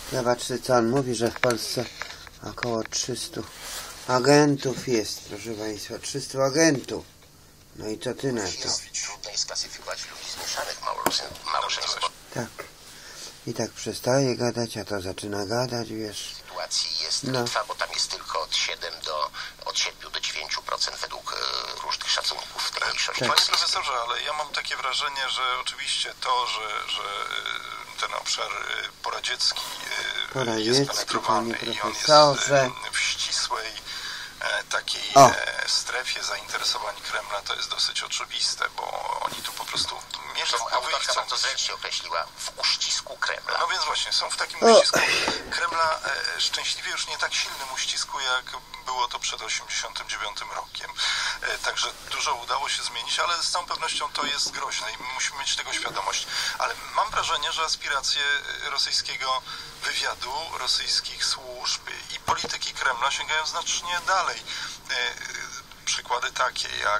Zobaczcie, co on mówi, że w Polsce około 300 agentów jest, proszę Państwa, 300 agentów. No i co ty na to? Trudno jest klasyfikować ludzi zmieszanych małżeństwo. Tak. I tak przestaje gadać, a to zaczyna gadać, wiesz. Sytuacji jest Litwa, bo tam jest tylko od 7 do 9% według różnych szacunków tej mniejszości. Panie profesorze, ale ja mam takie wrażenie, że oczywiście to, że ten obszar poradziecki jest penetrowany i on jest w ścisłej takiej strefie zainteresowań Kremla, to jest dosyć oczywiste, bo oni tu po prostu mieszczą. Autorka bardzo zręcznie określiła w uścisku Kremla. No więc właśnie, są w takim uścisku Kremla, szczęśliwie już nie tak silnym uścisku, jak było to przed 1989 rokiem. Także dużo udało się zmienić, ale z całą pewnością to jest groźne i musimy mieć tego świadomość. Ale mam wrażenie, że aspiracje rosyjskiego wywiadu, rosyjskich służb i polityki Kremla sięgają znacznie dalej. Przykłady takie jak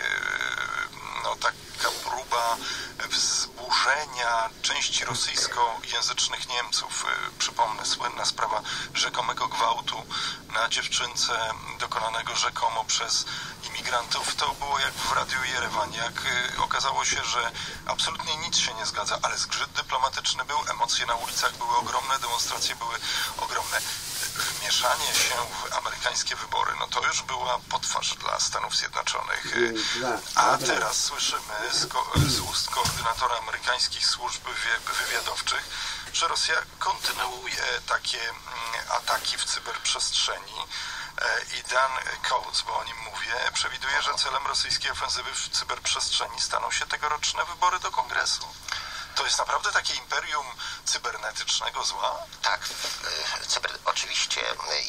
taka próba wzburzenia części rosyjskojęzycznych Niemców. Przypomnę, słynna sprawa rzekomego gwałtu na dziewczynce dokonanego rzekomo przez imigrantów. To było jak w Radiu Jerewan. Jak okazało się, że absolutnie nic się nie zgadza, ale zgrzyt dyplomatyczny był, emocje na ulicach były ogromne, demonstracje były ogromne. Wmieszanie się w amerykańskie wybory, no to już była potwarz dla Stanów Zjednoczonych. A teraz słyszymy z ust koordynatora amerykańskich służb wywiadowczych, że Rosja kontynuuje takie ataki w cyberprzestrzeni. I Dan Coates, bo o nim mówię, przewiduje, że celem rosyjskiej ofensywy w cyberprzestrzeni staną się tegoroczne wybory do Kongresu. To jest naprawdę takie imperium cybernetycznego zła? Tak, oczywiście.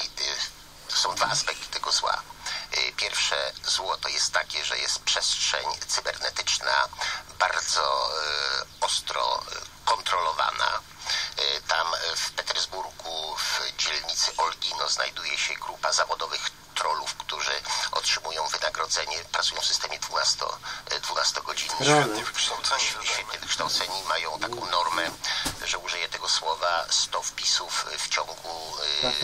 Są dwa aspekty tego zła. Pierwsze zło to jest takie, że jest przestrzeń cybernetyczna bardzo ostro kontrolowana. Tam w Petersburgu, w dzielnicy Olgino znajduje się grupa zawodowych trollów, którzy otrzymują wynagrodzenie, pracują w systemie 12-godzinnym. Świetnie wykształceni, mają taką normę, że użyję tego słowa, 100 wpisów w ciągu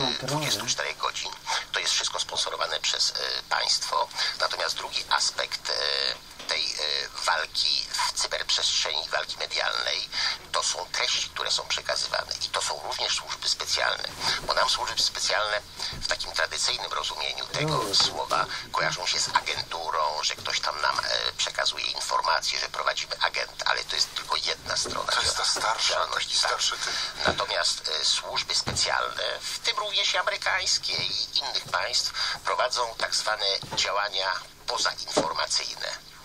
24 godzin. To jest wszystko sponsorowane przez państwo. Natomiast drugi aspekt tej walki w cyberprzestrzeni, walki medialnej, to są treści, które są przekazywane i to są również służby specjalne, bo nam służby specjalne w takim tradycyjnym rozumieniu tego słowa kojarzą się z agenturą, że ktoś tam nam przekazuje informacje, że prowadzimy agent, ale to jest tylko jedna strona. To jest ta starsza, taki starszy typ. Natomiast służby specjalne, w tym również i amerykańskie i innych państw, prowadzą tak zwane działania pozainformacyjne.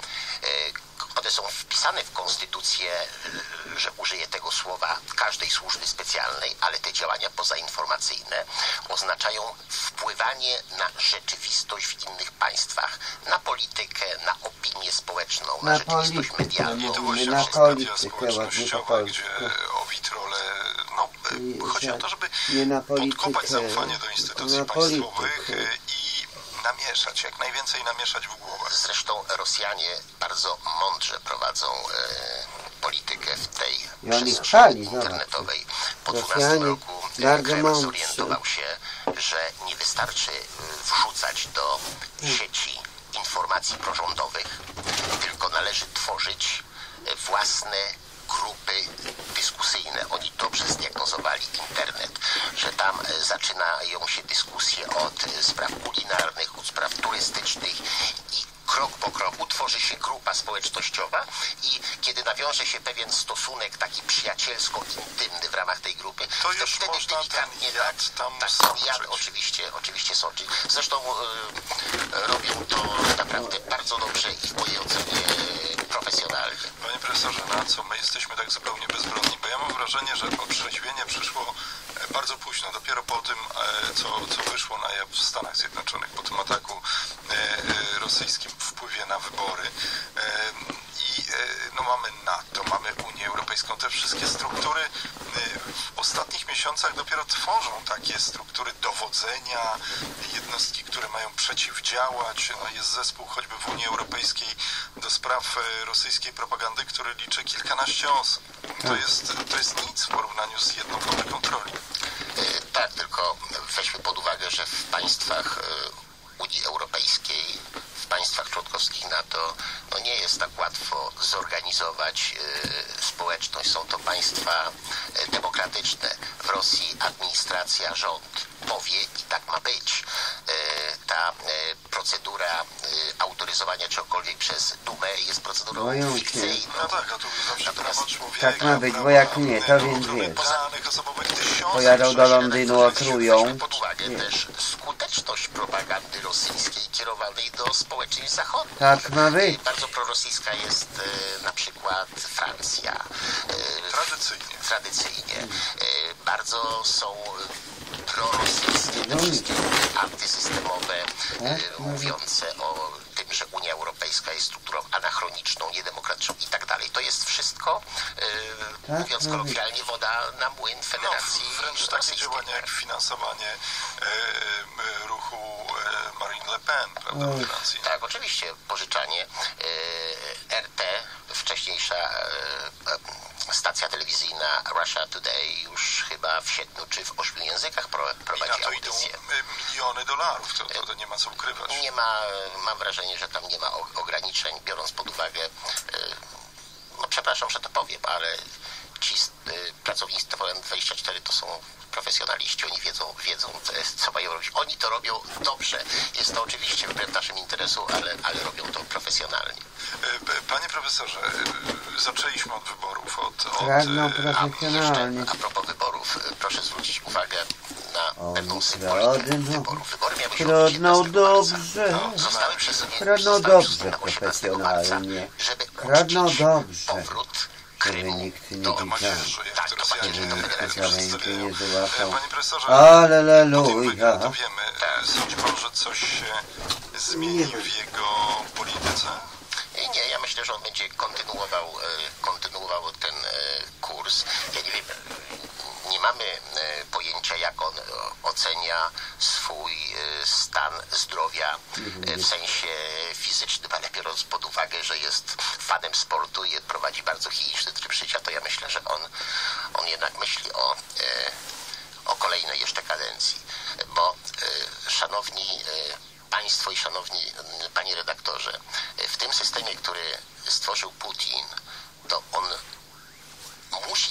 One są wpisane w konstytucję, że użyję tego słowa, każdej służby specjalnej, ale te działania pozainformacyjne oznaczają wpływanie na rzeczywistość w innych państwach, na politykę, na opinię społeczną, na rzeczywistość medialną. I to właśnie media społecznościowe, gdzie owitrole, chodzi o to, żeby podkopać zaufanie do instytucji państwowych i namieszać, jak najwięcej namieszać w głowach. Zresztą Rosjanie bardzo mądrze prowadzą politykę w tej przestrzeni internetowej. Po 12 roku Kreml zorientował się, że nie wystarczy wrzucać do sieci informacji prorządowych, tylko należy tworzyć własne grupy dyskusyjne. Oni dobrze zdiagnozowali internet, że tam zaczynają się dyskusje od spraw kulinarnych, od spraw turystycznych i krok po kroku tworzy się grupa społecznościowa i kiedy nawiąże się pewien stosunek taki przyjacielsko-intymny w ramach tej grupy, to już wtedy można delikatnie jad oczywiście sączy. Zresztą robią to naprawdę bardzo dobrze i w mojej ocenie profesjonalnie. Panie profesorze, na co my jesteśmy tak zupełnie bezbronni? Bo ja mam wrażenie, że otrzeźwienie przyszło bardzo późno, dopiero po tym, co wyszło na jaw w Stanach Zjednoczonych, po tym ataku rosyjskim wpływie na wybory. I mamy NATO, mamy Unię Europejską, te wszystkie struktury w ostatnich miesiącach dopiero tworzą takie struktury dowodzenia, jednostki, które mają przeciwdziałać. Jest zespół choćby w Unii Europejskiej do spraw rosyjskiej propagandy, który liczy kilkanaście osób. To jest nic w porównaniu z jedną fabryką trolli. państwa demokratyczne. W Rosji administracja, rząd powie i tak ma być. Ta procedura autoryzowania czegokolwiek przez Dumę jest procedurą Boją się. fikcyjną. No tak, a tu zawsze prawa człowieka, Tak ma być, bo prawa jak nie, to więc ochrony wiesz. danych osobowych, tysiące Pojadą do Londynu, okrują. Weźmy pod uwagę też skuteczność propagandy rosyjskiej kierowanej do społeczeństw zachodnich. Tak ma być. Bardzo prorosyjska jest na przykład Francja. Tradycyjnie. Bardzo są prorosyjskie te wszystkie antysystemowe, mówiące o tym, że Unia Europejska jest strukturą anachroniczną, niedemokratyczną i tak dalej. To jest wszystko, mówiąc kolokwialnie, woda na młyn Federacji wręcz takie Rosyjskiej. działania jak finansowanie ruchu Marine Le Pen, prawda, w Francji. Tak, oczywiście. Pożyczanie RT, wcześniejsza stacja telewizyjna Russia Today już chyba w 7 czy w 8 językach prowadzi I na to idą audycję. miliony dolarów, to nie ma co ukrywać. Nie ma, mam wrażenie, że tam nie ma ograniczeń, biorąc pod uwagę, no przepraszam, że to powiem, ale ci pracownicy TVN24 to są profesjonaliści, oni wiedzą co mają robić. Oni to robią dobrze. Jest to oczywiście wbrew naszym interesu, ale robią to profesjonalnie. Panie profesorze, zaczęliśmy od wyborów, Kradną profesjonalnie. A propos wyborów, proszę zwrócić uwagę na pewną symbolikę kradną. wyborów. Wybory miały się Kradną odbyć 15 dobrze. marca. Zostały przesunięte Kradną na 18 dobrze, marca, profesjonalnie. żeby Kradną uczcić dobrze. powrót Żeby Krymu nikt nie do widział. macierzy, jak Tak, to do Rosjanie macierzy, do Federacji Za rękę nie złapał. Panie profesorze, Alleluja. to wiemy. Sądzi pan, że coś się zmieni w jego polityce? Nie, ja myślę, że on będzie kontynuował ten kurs. Ja nie wiem, nie mamy pojęcia, jak on ocenia swój stan zdrowia w sensie fizycznym, ale biorąc pod uwagę, że jest fanem sportu i prowadzi bardzo higieniczny tryb życia, to ja myślę, że on jednak myśli o kolejnej jeszcze kadencji. Bo szanowni Państwo i szanowni Panie redaktorze, w tym systemie, który stworzył Putin, to on musi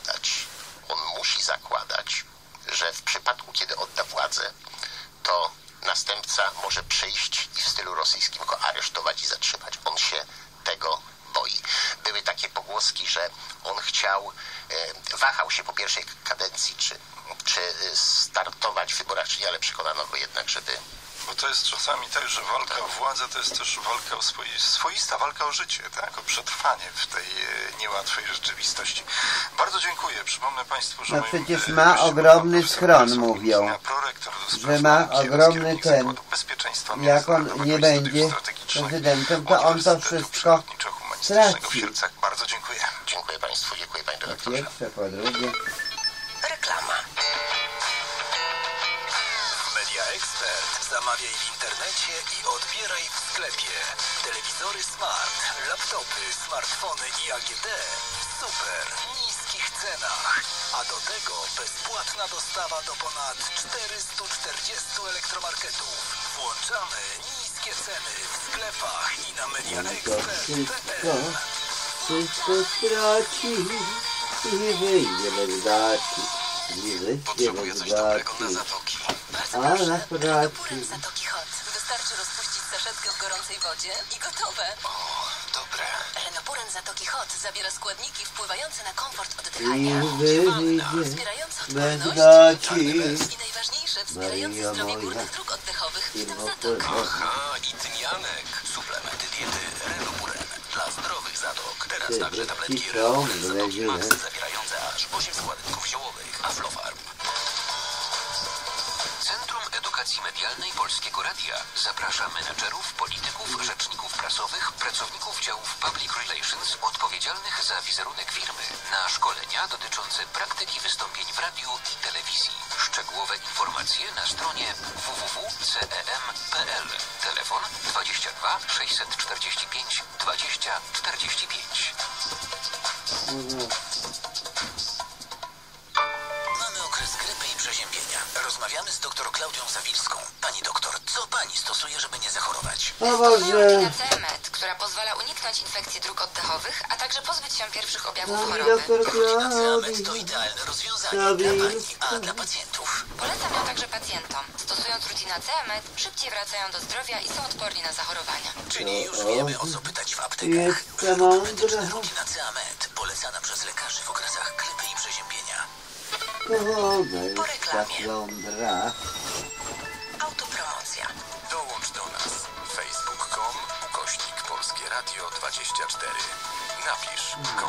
zakładać, że w przypadku, kiedy odda władzę, to następca może przyjść i w stylu rosyjskim go aresztować i zatrzymać. On się tego boi. Były takie pogłoski, że on wahał się po pierwszej kadencji, czy startować w wyborach, czy nie, ale przekonano go jednak, żeby... Bo to jest czasami tak, że walka o władzę to jest też walka o swoista walka o życie, tak? O przetrwanie w tej niełatwej rzeczywistości. Bardzo dziękuję. Przypomnę Państwu, że No przecież ma ogromny schron, mówią. Że ma ogromny ten. Jak on nie będzie prezydentem, to on to wszystko straci. Bardzo dziękuję. Dziękuję Państwu, dziękuję Panie Po redaktorze. pierwsze, po drugie. Reklama. Media Expert. Zamawiaj w internecie i odbieraj w sklepie. Telewizory smart, laptopy, smartfony i AGD w super niskich cenach. A do tego bezpłatna dostawa do ponad 440 elektromarketów. Włączamy niskie ceny w sklepach i na mediaexpert.pl. Wszystko straci i nie wyjdzie bez dati. Nie wyjdzie Potrzebuję bez coś dobrego dati. na zatoki. Bardzo Ale proszę. pracy. Renopuren Zatoki Hot. Wystarczy rozpuścić saszetkę w gorącej wodzie i gotowe. O, dobre. Renopuren Zatoki Hot zawiera składniki wpływające na komfort I oddychania, wyjdzie wspierające bez odporność dati. i najważniejsze, wspierające Maria zdrowie moja. górnych dróg oddechowych, w I tym motor. zatok. Aha, i tymianek. Suplementy diety Renopuren. Dla zdrowych zatok. Teraz także tabletki Ci Renopuren są Zatoki Max wlezie. zawierające aż 8 składników ziołowych. Aflofarm. Centrum Edukacji Medialnej Polskiego Radia zaprasza menedżerów, polityków, rzeczników prasowych, pracowników działów Public Relations odpowiedzialnych za wizerunek firmy na szkolenia dotyczące praktyki wystąpień w radiu i telewizji. Szczegółowe informacje na stronie www.cem.pl. Telefon 22 645 20 45. Mamy okres grypy i przeziębienia. Rozmawiamy z dr Klaudią Zawilską. Pani doktor, co pani stosuje, żeby nie zachorować? O Boże. Rutina-CMED, która pozwala uniknąć infekcji dróg oddechowych, a także pozbyć się pierwszych objawów Pani choroby. doktor Rutina-CMED to Klaudii. idealne rozwiązanie dla pani, a dla pacjentów. Polecam ją także pacjentom. Stosując Rutina-CMED, szybciej wracają do zdrowia i są odporni na zachorowania. Czyli już wiemy, o co pytać w aptekach. Jestem mądra. Medyczne Rutina-CMED polecana przez lekarzy w okresach grypy i przeziębienia. Po reklamie. Lądra. Autopromocja. Dołącz do nas. facebook.com/Polskie Radio 24. Napisz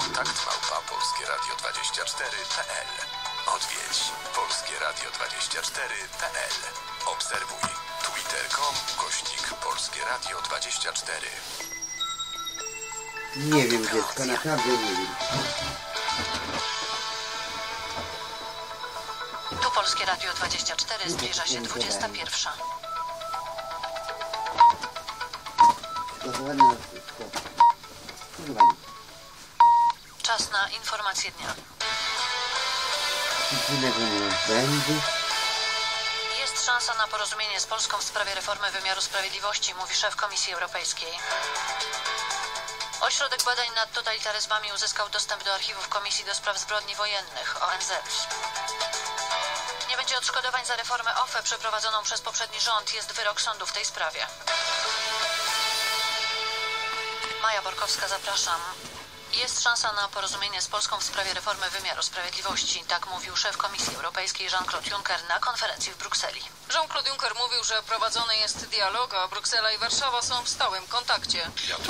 kontakt@polskieradio24.pl. Odwiedź polskieradio24.pl. Obserwuj twitter.com/Polskie Radio 24. Nie wiem, dziecko, naprawdę nie wiem. Tu Polskie Radio 24, zbliża się 21. Gotowanie na wszystko. Gotowanie. Czas na informacje dnia. Nic innego nie będzie. Jest szansa na porozumienie z Polską w sprawie reformy wymiaru sprawiedliwości, mówi szef Komisji Europejskiej. Ośrodek Badań nad Totalitaryzmami uzyskał dostęp do archiwów Komisji do Spraw Zbrodni Wojennych, ONZ. Nie będzie odszkodowań za reformę OFE przeprowadzoną przez poprzedni rząd. Jest wyrok sądu w tej sprawie. Maja Borkowska, zapraszam. Jest szansa na porozumienie z Polską w sprawie reformy wymiaru sprawiedliwości. Tak mówił szef Komisji Europejskiej Jean-Claude Juncker na konferencji w Brukseli. Jean-Claude Juncker mówił, że prowadzony jest dialog, a Bruksela i Warszawa są w stałym kontakcie.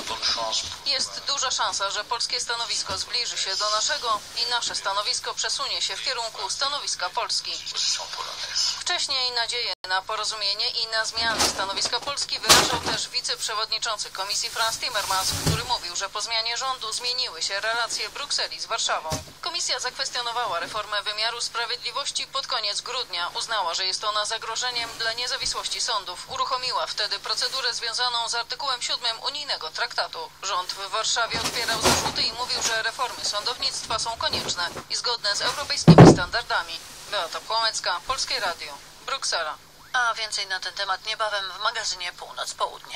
Jest duża szansa, że polskie stanowisko zbliży się do naszego i nasze stanowisko przesunie się w kierunku stanowiska Polski. Wcześniej nadzieję na porozumienie i na zmianę stanowiska Polski wyrażał też wiceprzewodniczący Komisji Frans Timmermans, który mówił, że po zmianie rządu zmieniły się relacje Brukseli z Warszawą. Komisja zakwestionowała reformę wymiaru sprawiedliwości pod koniec grudnia. Uznała, że jest ona zagrożeniem dla niezawisłości sądów. Uruchomiła wtedy procedurę związaną z artykułem 7 unijnego traktatu. Rząd w Warszawie odpierał zarzuty i mówił, że reformy sądownictwa są konieczne i zgodne z europejskimi standardami. Beata Płomecka, Polskie Radio, Bruksela. A więcej na ten temat niebawem w magazynie Północ-Południe.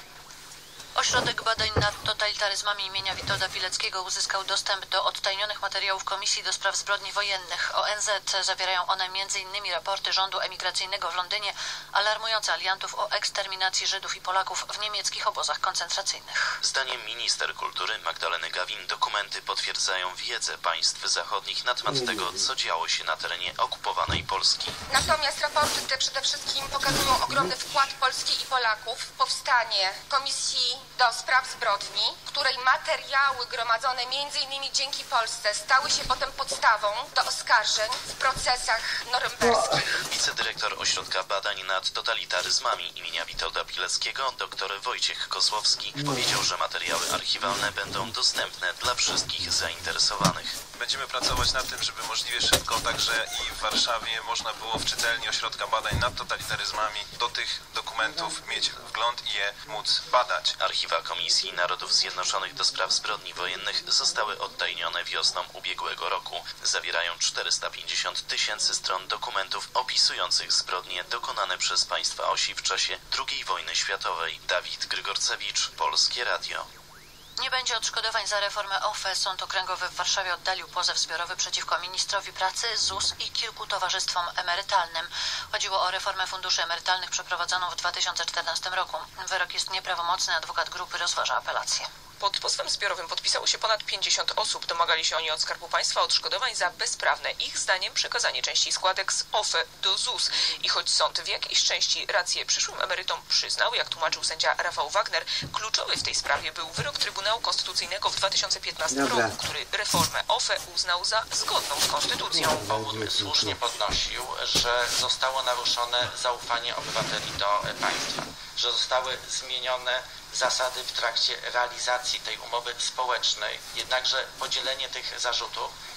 Ośrodek Badań nad Totalitaryzmami imienia Witolda Pileckiego uzyskał dostęp do odtajnionych materiałów Komisji do Spraw Zbrodni Wojennych, ONZ. Zawierają one m.in. raporty rządu emigracyjnego w Londynie alarmujące aliantów o eksterminacji Żydów i Polaków w niemieckich obozach koncentracyjnych. Zdaniem minister kultury Magdaleny Gawin dokumenty potwierdzają wiedzę państw zachodnich na temat tego, co działo się na terenie okupowanej Polski. Natomiast raporty te przede wszystkim pokazują ogromny wkład Polski i Polaków w powstanie Komisji do Spraw Zbrodni, której materiały gromadzone m.in. dzięki Polsce stały się potem podstawą do oskarżeń w procesach norymberskich. Wicedyrektor Ośrodka Badań nad Totalitaryzmami imienia Witolda Pileckiego dr Wojciech Kozłowski powiedział, że materiały archiwalne będą dostępne dla wszystkich zainteresowanych. Będziemy pracować nad tym, żeby możliwie szybko także i w Warszawie można było w czytelni Ośrodka Badań nad Totalitaryzmami do tych dokumentów mieć wgląd i je móc badać. Archiwa Komisji Narodów Zjednoczonych do Spraw Zbrodni Wojennych zostały odtajnione wiosną ubiegłego roku. Zawierają 450 000 stron dokumentów opisujących zbrodnie dokonane przez państwa osi w czasie II wojny światowej. Dawid Grygorcewicz, Polskie Radio. Nie będzie odszkodowań za reformę OFE. Sąd Okręgowy w Warszawie oddalił pozew zbiorowy przeciwko ministrowi pracy, ZUS i kilku towarzystwom emerytalnym. Chodziło o reformę funduszy emerytalnych przeprowadzoną w 2014 roku. Wyrok jest nieprawomocny, adwokat grupy rozważa apelację. Pod pozwem zbiorowym podpisało się ponad 50 osób. Domagali się oni od Skarbu Państwa odszkodowań za bezprawne, ich zdaniem, przekazanie części składek z OFE do ZUS. I choć sąd w jakiejś części rację przyszłym emerytom przyznał, jak tłumaczył sędzia Rafał Wagner, kluczowy w tej sprawie był wyrok Trybunału Konstytucyjnego w 2015 roku, który reformę OFE uznał za zgodną z konstytucją. Powód słusznie podnosił, że zostało naruszone zaufanie obywateli do państwa, że zostały zmienione zasady w trakcie realizacji tej umowy społecznej. Jednakże podzielenie tych zarzutów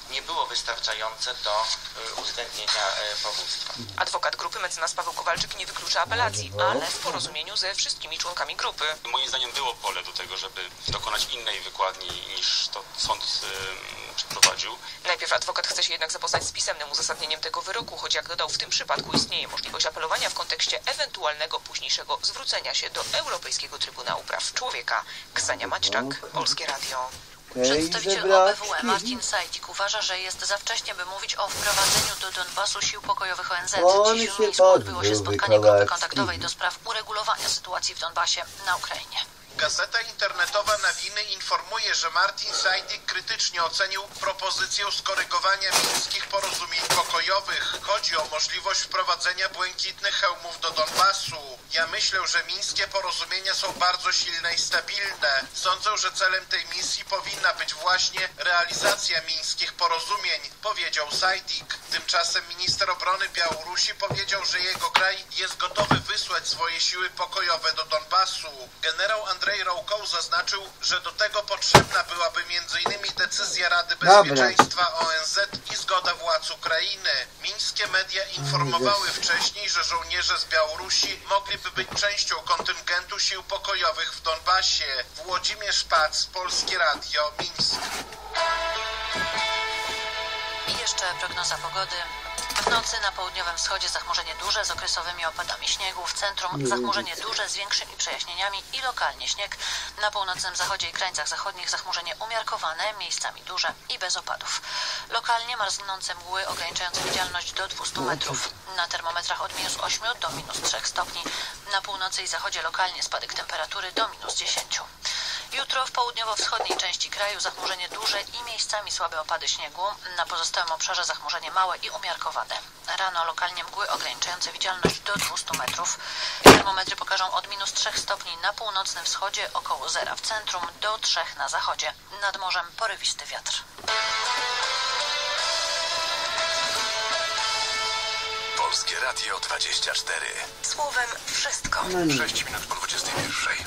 nie było wystarczające do uwzględnienia powództwa. Adwokat grupy mecenas Paweł Kowalczyk nie wyklucza apelacji, ale w porozumieniu ze wszystkimi członkami grupy. Moim zdaniem było pole do tego, żeby dokonać innej wykładni niż to sąd przeprowadził. Najpierw adwokat chce się jednak zapoznać z pisemnym uzasadnieniem tego wyroku, choć jak dodał, w tym przypadku istnieje możliwość apelowania w kontekście ewentualnego późniejszego zwrócenia się do Europejskiego Trybunału Praw Człowieka. Ksenia Maćczak, Polskie Radio. Przedstawiciel OBWE Martin Sajdik uważa, że jest za wcześnie, by mówić o wprowadzeniu do Donbasu sił pokojowych ONZ. Dziś w Mińsku odbyło się spotkanie grupy kontaktowej do spraw uregulowania sytuacji w Donbasie na Ukrainie. Gazeta internetowa Nawiny informuje, że Martin Sajdik krytycznie ocenił propozycję skorygowania mińskich porozumień pokojowych. Chodzi o możliwość wprowadzenia błękitnych hełmów do Donbasu. Ja myślę, że mińskie porozumienia są bardzo silne i stabilne. Sądzę, że celem tej misji powinna być właśnie realizacja mińskich porozumień, powiedział Sajdik. Tymczasem minister obrony Białorusi powiedział, że jego kraj jest gotowy wysłać swoje siły pokojowe do Donbasu. Generał Andrzej Rołkoł zaznaczył, że do tego potrzebna byłaby m.in. decyzja Rady Bezpieczeństwa ONZ i zgoda władz Ukrainy. Mińskie media informowały wcześniej, że żołnierze z Białorusi mogliby być częścią kontyngentu sił pokojowych w Donbasie. Włodzimierz Pac, Polskie Radio, Mińsk. I jeszcze prognoza pogody. W nocy na południowym wschodzie zachmurzenie duże z okresowymi opadami śniegu. W centrum zachmurzenie duże z większymi przejaśnieniami i lokalnie śnieg. Na północnym zachodzie i krańcach zachodnich zachmurzenie umiarkowane, miejscami duże i bez opadów. Lokalnie marznące mgły ograniczające widzialność do 200 metrów. Na termometrach od -8 do -3 stopni. Na północy i zachodzie lokalnie spadek temperatury do -10. Jutro w południowo-wschodniej części kraju zachmurzenie duże i miejscami słabe opady śniegu. Na pozostałym obszarze zachmurzenie małe i umiarkowane. Rano lokalnie mgły ograniczające widzialność do 200 metrów. Termometry pokażą od -3 stopni na północnym wschodzie, około 0 w centrum, do 3 na zachodzie. Nad morzem porywisty wiatr. Polskie Radio 24. Słowem wszystko. 6 minut po 21.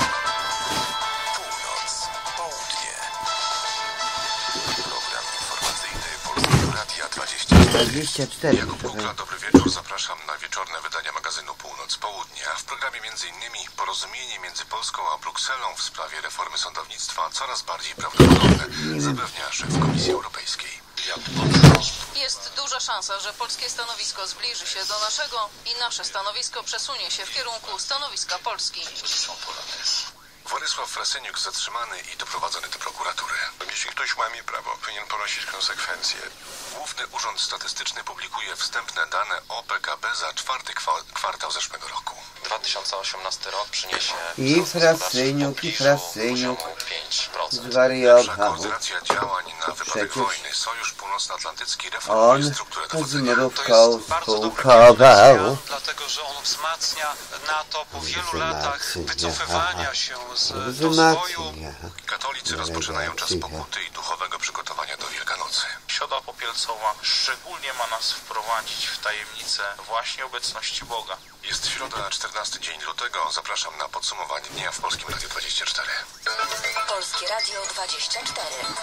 Północ, południe. Program informacyjny Polskiego Radia 24. Jakub Kukla, dobry wieczór. Zapraszam na wieczorne wydania magazynu Północ-Południe. W programie m.in. porozumienie między Polską a Brukselą w sprawie reformy sądownictwa coraz bardziej prawdopodobne, zapewnia szef Komisji Europejskiej. Jest duża szansa, że polskie stanowisko zbliży się do naszego i nasze stanowisko przesunie się w kierunku stanowiska Polski. Władysław Fraseniuk zatrzymany i doprowadzony do prokuratury. Jeśli ktoś łamie prawo, powinien ponosić konsekwencje. Główny Urząd Statystyczny publikuje wstępne dane o PKB za czwarty kwartał zeszłego roku. 2018 rok przyniesie I Fraseniuk zwariował. Koordynacja działań na wypadek wojny. Sojusz Północnoatlantycki reformuje strukturę dowodzenia. Spółkował. Dlatego, że on wzmacnia NATO po wielu latach wycofywania się z rozwoju. Katolicy rozpoczynają czas pokuty i duchowego przygotowania do Wielkanocy. Środa Popielcowa szczególnie ma nas wprowadzić w tajemnicę właśnie obecności Boga. Jest środa, 14 dzień lutego. Zapraszam na podsumowanie dnia w Polskim Radiu 24. Polskie Radio 24.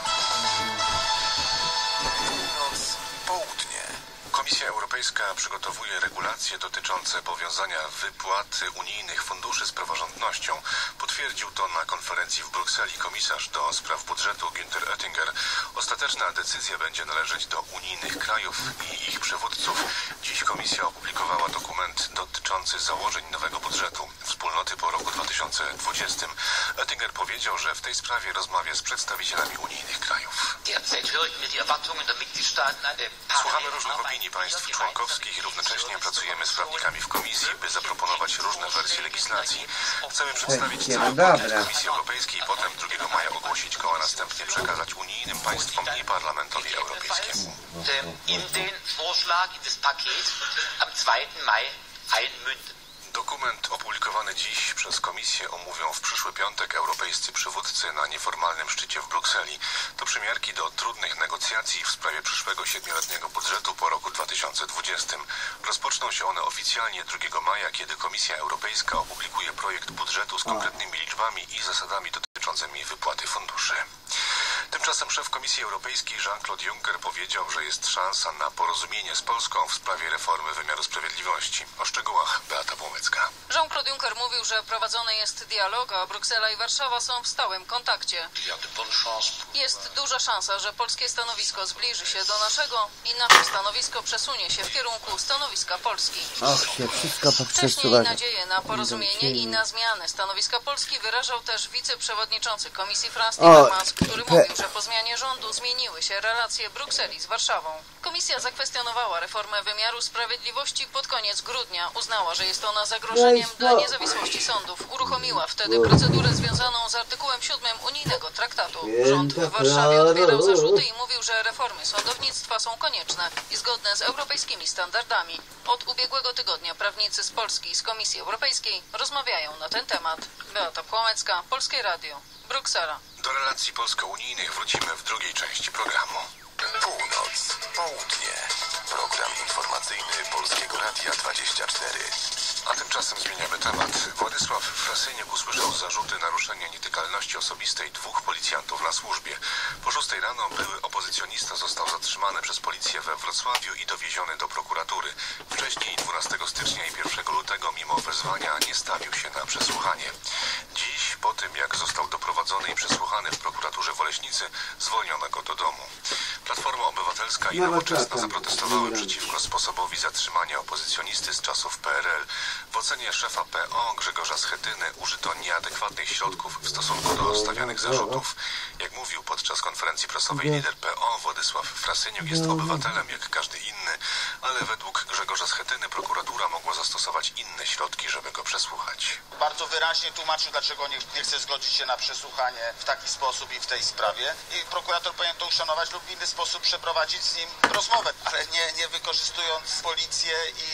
Północ, południe. Komisja Europejska przygotowuje regulacje dotyczące powiązania wypłaty unijnych funduszy z praworządnością. Potwierdził to na konferencji w Brukseli komisarz do spraw budżetu Günther Oettinger. Ostateczna decyzja będzie należeć do unijnych krajów i ich przywódców. Dziś komisja opublikowała dokument dotyczący założeń nowego budżetu wspólnoty po roku 2020. Oettinger powiedział, że w tej sprawie rozmawia z przedstawicielami unijnych krajów. Słuchamy różnych opinii państw członkowskich i równocześnie pracujemy z prawnikami w komisji, by zaproponować różne wersje legislacji. Chcemy przedstawić cały pakiet Komisji Europejskiej, potem 2 maja ogłosić go, a następnie przekazać unijnym państwom i Parlamentowi Europejskiemu. Dokument opublikowany dziś przez Komisję omówią w przyszły piątek europejscy przywódcy na nieformalnym szczycie w Brukseli. To przymiarki do trudnych negocjacji w sprawie przyszłego 7-letniego budżetu po roku 2020. Rozpoczną się one oficjalnie 2 maja, kiedy Komisja Europejska opublikuje projekt budżetu z konkretnymi liczbami i zasadami dotyczącymi wypłaty funduszy. Tymczasem szef Komisji Europejskiej Jean-Claude Juncker powiedział, że jest szansa na porozumienie z Polską w sprawie reformy wymiaru sprawiedliwości. O szczegółach Beata Płomecka. Jean-Claude Juncker mówił, że prowadzony jest dialog, a Bruksela i Warszawa są w stałym kontakcie. Jest duża szansa, że polskie stanowisko zbliży się do naszego i nasze stanowisko przesunie się w kierunku stanowiska Polski. Wcześniej nadzieję na porozumienie i na zmianę stanowiska Polski wyrażał też wiceprzewodniczący Komisji Frans Timmermans, który mówił, że po zmianie rządu zmieniły się relacje Brukseli z Warszawą. Komisja zakwestionowała reformę wymiaru sprawiedliwości pod koniec grudnia. Uznała, że jest ona zagrożeniem dla niezawisłości sądów. Uruchomiła wtedy procedurę związaną z artykułem 7 unijnego traktatu. Rząd w Warszawie odbierał zarzuty i mówił, że reformy sądownictwa są konieczne i zgodne z europejskimi standardami. Od ubiegłego tygodnia prawnicy z Polski i z Komisji Europejskiej rozmawiają na ten temat. Beata Płomecka, Polskie Radio, Bruksela. Do relacji polsko-unijnych wrócimy w drugiej części programu. Północ, południe. Program informacyjny Polskiego Radia 24. A tymczasem zmieniamy temat. Władysław Frasyniuk usłyszał zarzuty naruszenia nietykalności osobistej 2 policjantów na służbie. Po 6 rano były opozycjonista został zatrzymany przez policję we Wrocławiu i dowieziony do prokuratury. Wcześniej 12 stycznia i 1 lutego mimo wezwania nie stawił się na przesłuchanie. Dziś, po tym jak został doprowadzony i przesłuchany w prokuraturze w Oleśnicy, zwolniono go do domu. Platforma Obywatelska i Nowoczesna zaprotestowały przeciwko sposobowi zatrzymania opozycjonisty z czasów PRL. W ocenie szefa PO Grzegorza Schetyny użyto nieadekwatnych środków w stosunku do stawianych zarzutów. Jak mówił podczas konferencji prasowej lider PO, Władysław Frasyniuk jest obywatelem jak każdy inny, ale według Grzegorza Schetyny prokuratura mogła zastosować inne środki, żeby go przesłuchać. Bardzo wyraźnie tłumaczył, dlaczego nie chce zgodzić się na przesłuchanie w taki sposób i w tej sprawie. I prokurator powinien to uszanować lub w inny sposób przeprowadzić z nim rozmowę, ale nie wykorzystując policję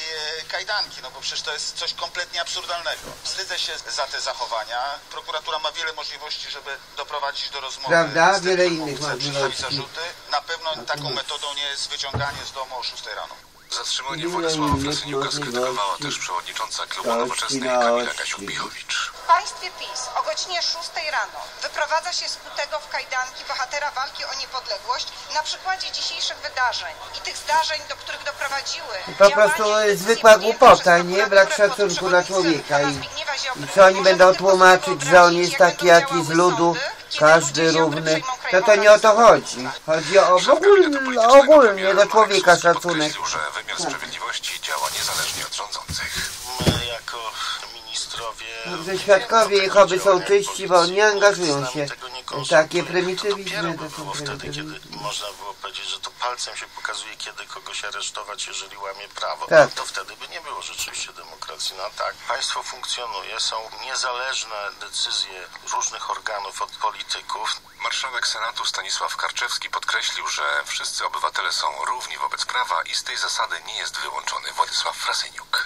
i kajdanki, no bo przecież to jest coś kompletnie absurdalnego. Wstydzę się za te zachowania. Prokuratura ma wiele możliwości, żeby doprowadzić do rozmowy. Prawda? Wiele innych możliwości. Zarzuty. Na pewno taką metodą nie jest wyciąganie z domu o 6 rano. Zatrzymanie Władysława Frasyniuka skrytykowała też przewodnicząca klubu Nowoczesnej Kamila Gasiuk-Pihowicz. W państwie PiS o godzinie 6 rano wyprowadza się skutego w kajdanki bohatera walki o niepodległość na przykładzie dzisiejszych wydarzeń i tych zdarzeń, do których doprowadziły. Po prostu zwykła głupota, nie? Brak szacunku dla człowieka. I co oni będą tłumaczyć, że on jest taki jaki z ludu, każdy równy. To nie o to chodzi. Chodzi o ogólnie do człowieka szacunek. Że wymiar sprawiedliwości działa niezależnie od rządzących. My jako ministrowie... Że świadkowie ich oby są czyści, bo nie angażują się w takie prymitywizmy. To było wtedy, kiedy można było powiedzieć, że to palcem się pokazuje, kiedy kogoś aresztować, jeżeli łamie prawo. Tak. To wtedy by nie było rzeczywiście demokracji. No tak, państwo funkcjonuje, są niezależne decyzje różnych organów od polityków. Marszałek Senatu Stanisław Karczewski podkreślił, że wszyscy obywatele są równi wobec prawa i z tej zasady nie jest wyłączony Władysław Frasyniuk.